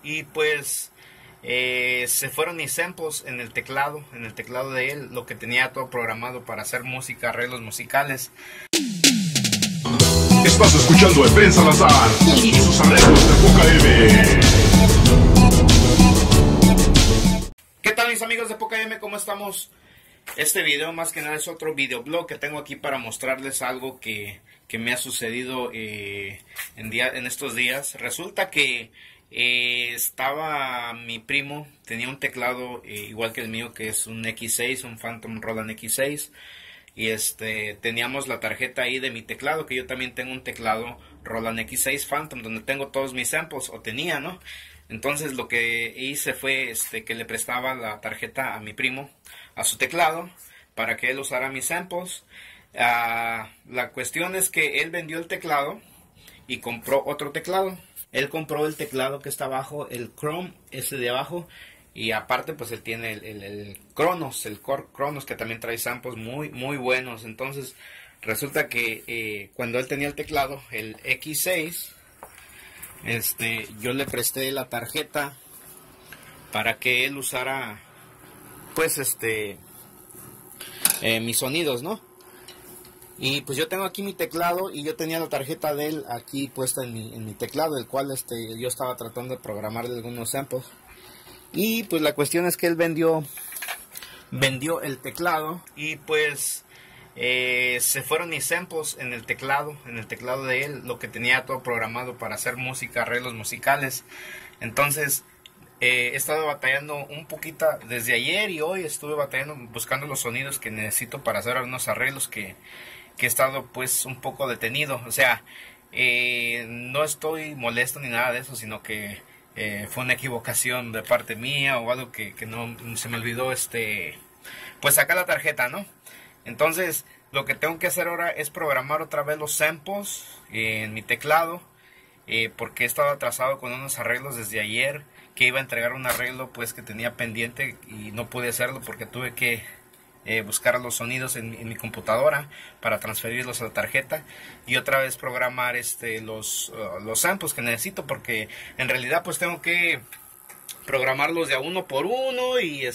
y pues se fueron mis samples en el teclado de él, lo que tenía todo programado para hacer música, arreglos musicales. Estás escuchando a Efraín Salazar y sus arreglos de Poca M. ¿Qué tal, mis amigos de Poca M? ¿Cómo estamos? Este video más que nada es otro videoblog que tengo aquí para mostrarles algo que me ha sucedido en estos días. Resulta que estaba mi primo, tenía un teclado igual que el mío, que es un X6, un Phantom Roland X6. Y teníamos la tarjeta ahí de mi teclado, que yo también tengo un teclado Roland X6 Phantom, donde tengo todos mis samples, o tenía, ¿no? Entonces lo que hice fue que le prestaba la tarjeta a mi primo, a su teclado, para que él usara mis samples. La cuestión es que él vendió el teclado y compró otro teclado. Él compró el teclado que está abajo, el Chrome, ese de abajo. Y aparte pues él tiene el Kronos, el Core Kronos, que también trae samples muy buenos. Entonces resulta que cuando él tenía el teclado, el X6, yo le presté la tarjeta para que él usara pues mis sonidos, ¿no? Y pues yo tengo aquí mi teclado y yo tenía la tarjeta de él aquí puesta en mi teclado, el cual yo estaba tratando de programarle algunos samples. Y pues la cuestión es que él vendió el teclado y pues se fueron mis samples en el teclado de él, lo que tenía todo programado para hacer música, arreglos musicales. Entonces he estado batallando un poquito desde ayer y hoy estuve batallando, buscando los sonidos que necesito para hacer algunos arreglos que he estado pues un poco detenido. O sea, no estoy molesto ni nada de eso, sino que fue una equivocación de parte mía o algo que no se me olvidó pues sacar la tarjeta, ¿no? Entonces lo que tengo que hacer ahora es programar otra vez los samples en mi teclado, porque he estado atrasado con unos arreglos desde ayer, que iba a entregar un arreglo pues que tenía pendiente y no pude hacerlo porque tuve que buscar los sonidos en mi computadora para transferirlos a la tarjeta y otra vez programar los samples que necesito, porque en realidad pues tengo que programarlos de a uno por uno y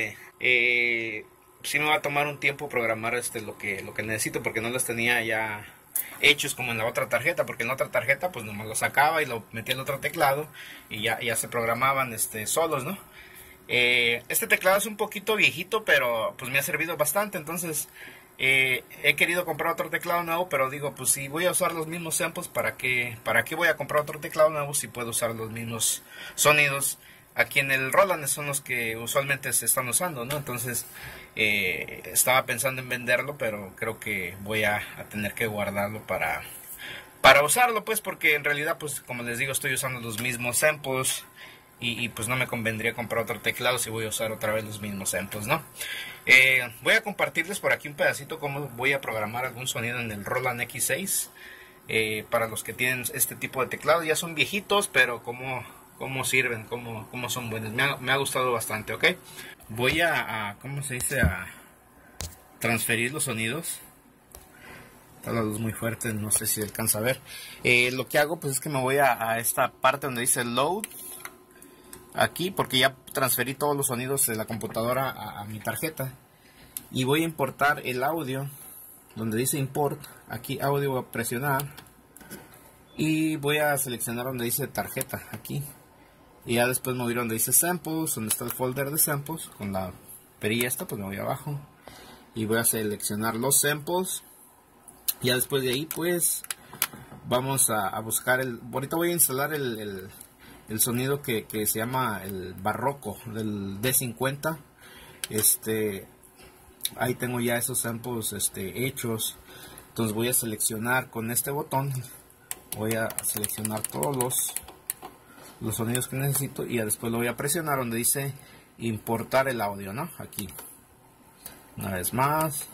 sí me va a tomar un tiempo programar lo que necesito, porque no los tenía ya hechos como en la otra tarjeta, porque en la otra tarjeta pues nomás lo sacaba y lo metía en el otro teclado y ya se programaban solos, ¿no? Este teclado es un poquito viejito, pero pues me ha servido bastante. Entonces he querido comprar otro teclado nuevo, pero digo, pues si voy a usar los mismos samples, ¿para qué voy a comprar otro teclado nuevo si puedo usar los mismos sonidos? Aquí en el Roland son los que usualmente se están usando, ¿no? Entonces estaba pensando en venderlo, pero creo que voy a tener que guardarlo para usarlo, pues, porque en realidad, pues como les digo, estoy usando los mismos samples. Y pues no me convendría comprar otro teclado si voy a usar otra vez los mismos samples, ¿no? Voy a compartirles por aquí un pedacito cómo voy a programar algún sonido en el Roland X6. Para los que tienen este tipo de teclado, ya son viejitos, pero cómo sirven, cómo son buenos. Me ha gustado bastante, ¿ok? Voy ¿cómo se dice? A transferir los sonidos. Está la luz muy fuerte, no sé si alcanza a ver. Lo que hago pues es que me voy a esta parte donde dice Load. Aquí, porque ya transferí todos los sonidos de la computadora a mi tarjeta. Y voy a importar el audio, donde dice Import. Aquí audio voy a presionar. Y voy a seleccionar donde dice tarjeta, aquí. Y ya después me voy a ir donde dice Samples, donde está el folder de Samples. Con la perilla esta, pues me voy abajo. Y voy a seleccionar los samples. Y ya después de ahí, pues, vamos a buscar ahorita voy a instalar el sonido que se llama el barroco del D50. Ahí tengo ya esos samples hechos. Entonces voy a seleccionar con este botón, voy a seleccionar todos los sonidos que necesito y ya después lo voy a presionar donde dice importar el audio, ¿no? Aquí una vez más.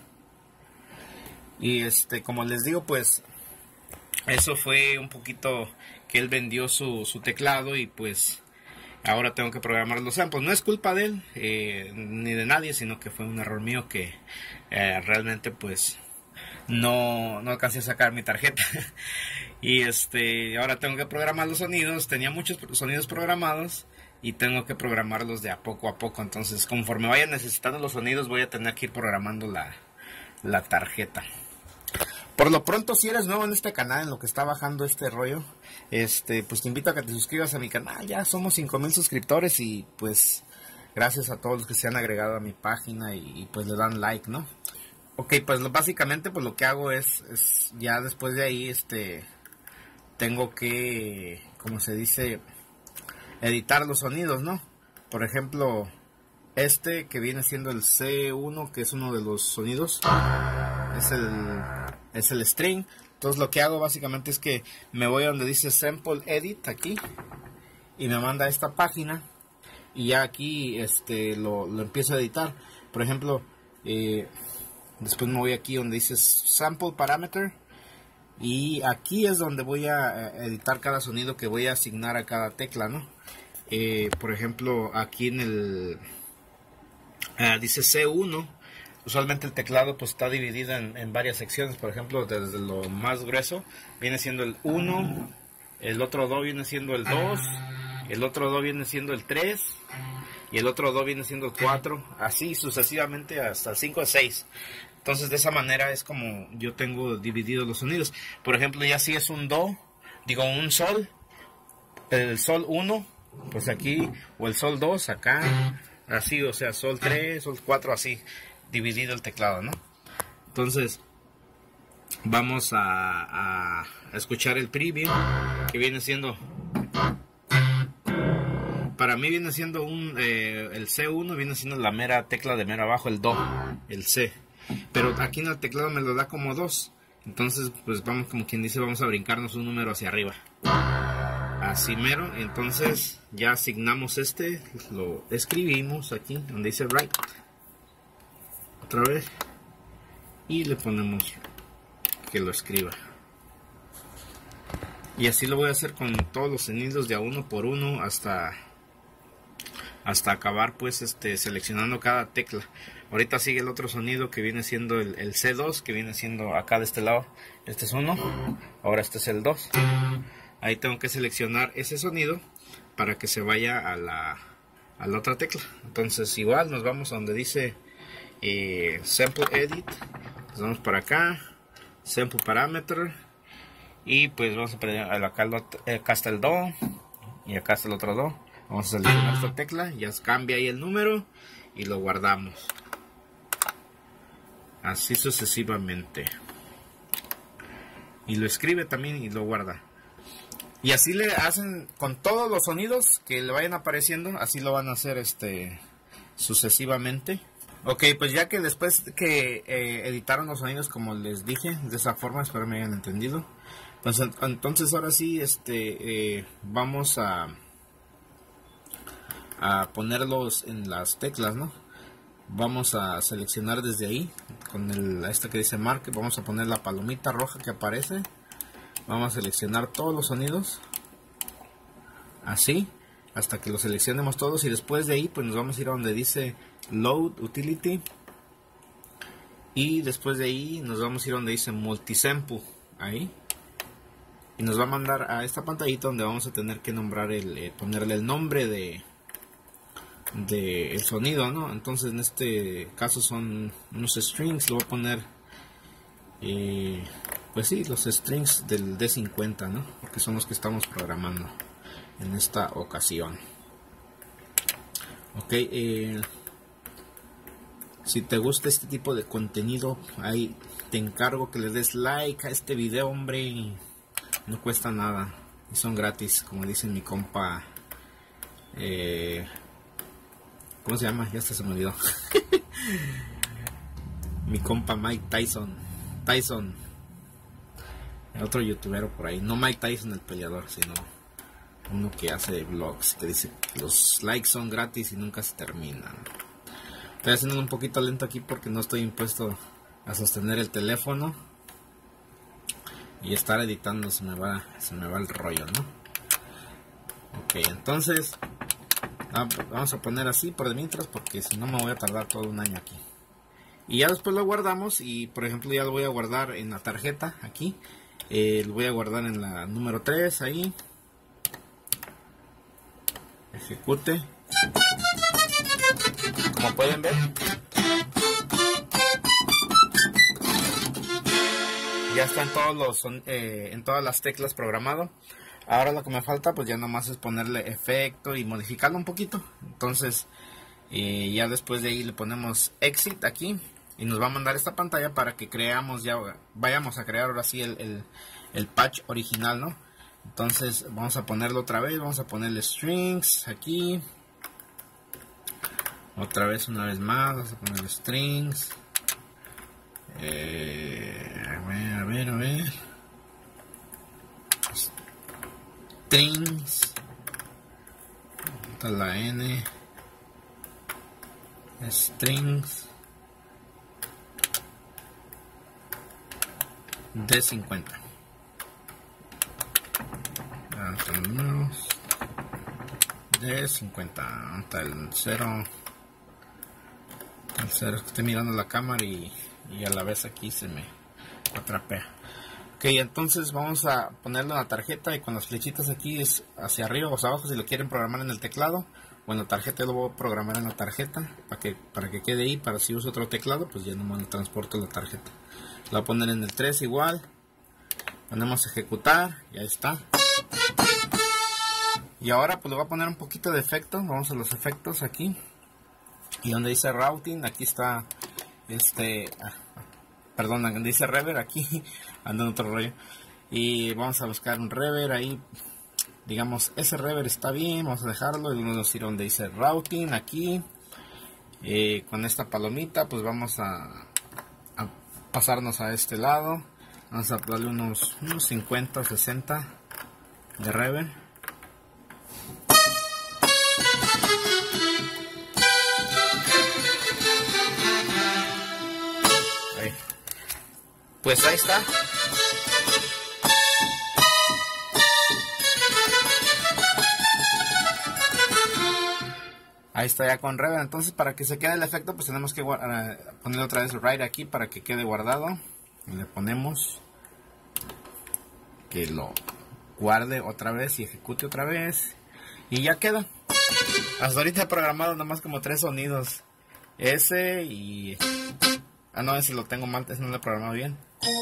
Y como les digo, pues eso fue un poquito que él vendió su teclado y pues ahora tengo que programar los samples. No es culpa de él ni de nadie, sino que fue un error mío que realmente pues no alcancé a sacar mi tarjeta. Y ahora tengo que programar los sonidos. Tenía muchos sonidos programados y tengo que programarlos de a poco. Entonces, conforme vaya necesitando los sonidos, voy a tener que ir programando la tarjeta. Por lo pronto, si eres nuevo en este canal, en lo que está bajando este rollo, pues te invito a que te suscribas a mi canal. Ya somos 5,000 suscriptores y pues gracias a todos los que se han agregado a mi página y pues le dan like, ¿no? Ok, pues básicamente pues lo que hago es ya después de ahí tengo que, como se dice, editar los sonidos, ¿no? Por ejemplo, que viene siendo el C1, que es uno de los sonidos, es el string. Entonces lo que hago básicamente es que me voy a donde dice Sample Edit aquí y me manda a esta página y ya aquí lo empiezo a editar. Por ejemplo, después me voy aquí donde dice Sample Parameter y aquí es donde voy a editar cada sonido que voy a asignar a cada tecla, ¿no? Por ejemplo, aquí en el dice C1. Usualmente el teclado pues está dividido en varias secciones. Por ejemplo, desde lo más grueso viene siendo el 1, el otro do viene siendo el 2, el otro do viene siendo el 3 y el otro do viene siendo el 4, así sucesivamente hasta el 5 o 6. Entonces de esa manera es como yo tengo divididos los sonidos. Por ejemplo, ya si es un do, digo un sol, el sol 1, pues aquí, o el sol 2 acá, así, o sea, sol 3, sol 4, así dividido el teclado, ¿no? Entonces vamos a escuchar el preview, que viene siendo, para mí viene siendo el C1 viene siendo la mera tecla de mero abajo, el do, el C, pero aquí en el teclado me lo da como 2. Entonces pues vamos, como quien dice, vamos a brincarnos un número hacia arriba, así mero. Entonces ya asignamos lo escribimos aquí donde dice write otra vez y le ponemos que lo escriba, y así lo voy a hacer con todos los sonidos de a uno por uno hasta acabar pues seleccionando cada tecla. Ahorita sigue el otro sonido que viene siendo el C2, que viene siendo acá de este lado. Este es 1, ahora este es el 2. Ahí tengo que seleccionar ese sonido para que se vaya a la otra tecla. Entonces igual nos vamos a donde dice Sample Edit, nos vamos para acá, Sample Parameter, y pues vamos a poner acá está el do y acá está el otro do. Vamos a seleccionar esta tecla, ya cambia ahí el número y lo guardamos, así sucesivamente, y lo escribe también y lo guarda. Y así le hacen con todos los sonidos que le vayan apareciendo, así lo van a hacer sucesivamente. Ok, pues ya que después que editaron los sonidos como les dije, de esa forma, espero me hayan entendido. Pues entonces ahora sí vamos a ponerlos en las teclas, ¿no? Vamos a seleccionar desde ahí con esta que dice Mark, vamos a poner la palomita roja que aparece. Vamos a seleccionar todos los sonidos así hasta que los seleccionemos todos, y después de ahí pues nos vamos a ir a donde dice Load Utility, y después de ahí nos vamos a ir a donde dice Multisample ahí, y nos va a mandar a esta pantallita donde vamos a tener que nombrar ponerle el nombre de el sonido, ¿no? Entonces en este caso son unos strings, lo voy a poner pues sí, los strings del D50, ¿no? Porque son los que estamos programando en esta ocasión. Ok, si te gusta este tipo de contenido, ahí te encargo que le des like a este video, hombre. No cuesta nada y son gratis, como dice mi compa. ¿Cómo se llama? Ya hasta se me olvidó. Mi compa Mike Tyson, otro youtuber por ahí, no Mike Tyson el peleador, sino uno que hace vlogs, que dice que los likes son gratis y nunca se terminan. Estoy haciendo un poquito lento aquí porque no estoy impuesto a sostener el teléfono y estar editando, se me va el rollo, ¿no? Ok, entonces vamos a poner así por de mientras, porque si no me voy a tardar todo un año aquí. Y ya después lo guardamos, y por ejemplo ya lo voy a guardar en la tarjeta aquí. Lo voy a guardar en la número 3 ahí. ejecute. Como pueden ver, ya están en todas las teclas programado. Ahora lo que me falta pues ya nomás es ponerle efecto y modificarlo un poquito. Entonces ya después de ahí le ponemos exit aquí y nos va a mandar esta pantalla para que vayamos a crear ahora sí el patch original, ¿no? Entonces vamos a ponerlo otra vez, vamos a ponerle strings aquí. Otra vez, una vez más, vamos a ponerle strings. A ver. Strings. Esta es la N. Strings. De 50. De 50. Hasta el 0. El 0 que estoy mirando la cámara y a la vez aquí se me atrapea. Ok, entonces vamos a ponerlo en la tarjeta y con las flechitas aquí es hacia arriba o hacia abajo si lo quieren programar en el teclado o en la tarjeta. Yo lo voy a programar en la tarjeta para que quede ahí. Para si uso otro teclado pues ya nomás lo transporto en la tarjeta. Lo voy a poner en el 3 igual. Ponemos ejecutar y ahí está. Y ahora pues le voy a poner un poquito de efecto. Vamos a los efectos aquí. Y donde dice routing, aquí está perdón, donde dice reverb, aquí ando en otro rollo. Y vamos a buscar un reverb ahí. Digamos, ese reverb está bien, vamos a dejarlo. Y vamos a decir donde dice routing, aquí. Con esta palomita, pues vamos a pasarnos a este lado. Vamos a darle unos 50, 60 de reverb. Pues ahí está. Ahí está ya con reverb. Entonces para que se quede el efecto pues tenemos que poner otra vez right aquí para que quede guardado. Y le ponemos que lo guarde otra vez y ejecute otra vez. Y ya queda. Hasta ahorita he programado nomás como 3 sonidos. Ese y... Ah, no, ese lo tengo mal, ese no lo he programado bien.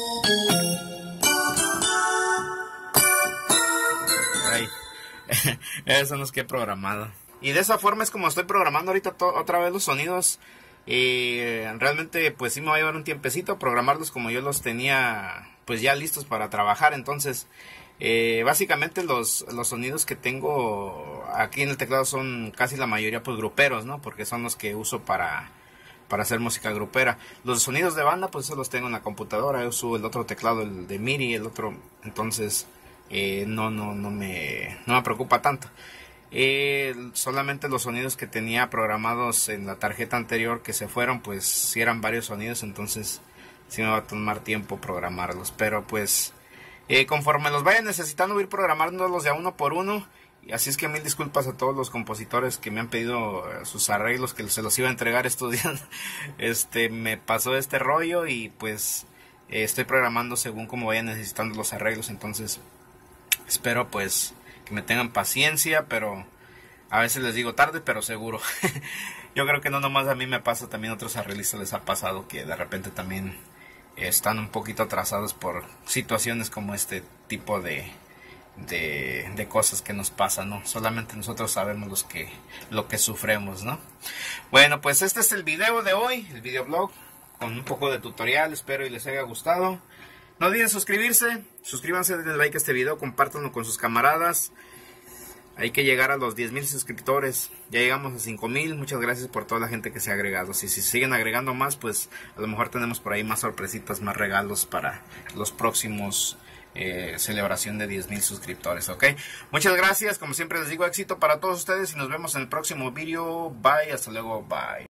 Ay. Esos son los que he programado. Y de esa forma es como estoy programando ahorita otra vez los sonidos. Realmente pues sí me va a llevar un tiempecito programarlos como yo los tenía pues ya listos para trabajar. Entonces básicamente los sonidos que tengo aquí en el teclado son casi la mayoría pues gruperos, ¿no? Porque son los que uso para hacer música grupera. Los sonidos de banda pues esos los tengo en la computadora. Yo uso el otro teclado, el de MIDI, el otro. Entonces no me preocupa tanto. Solamente los sonidos que tenía programados en la tarjeta anterior que se fueron, pues si eran varios sonidos, entonces sí me va a tomar tiempo programarlos. Pero pues conforme los vaya necesitando voy a ir programándolos de a uno por uno. Y así es que mil disculpas a todos los compositores que me han pedido sus arreglos, que se los iba a entregar estos días. Me pasó este rollo y pues estoy programando según como vaya necesitando los arreglos. Entonces espero pues que me tengan paciencia, pero a veces les digo tarde pero seguro. Yo creo que no nomás a mí me pasa, también a otros arreglistas les ha pasado que de repente también están un poquito atrasados por situaciones como este tipo de cosas que nos pasan, ¿no? Solamente nosotros sabemos lo que sufremos, ¿no? Bueno, pues este es el video de hoy, el videoblog con un poco de tutorial, espero y les haya gustado. No olviden suscríbanse, denle like a este video, compártanlo con sus camaradas. Hay que llegar a los 10,000 suscriptores. Ya llegamos a 5,000. Muchas gracias por toda la gente que se ha agregado. Si siguen agregando más, pues a lo mejor tenemos por ahí más sorpresitas, más regalos para los próximos celebración de 10,000 suscriptores, ¿ok? Muchas gracias. Como siempre les digo, éxito para todos ustedes y nos vemos en el próximo video. Bye, hasta luego, bye.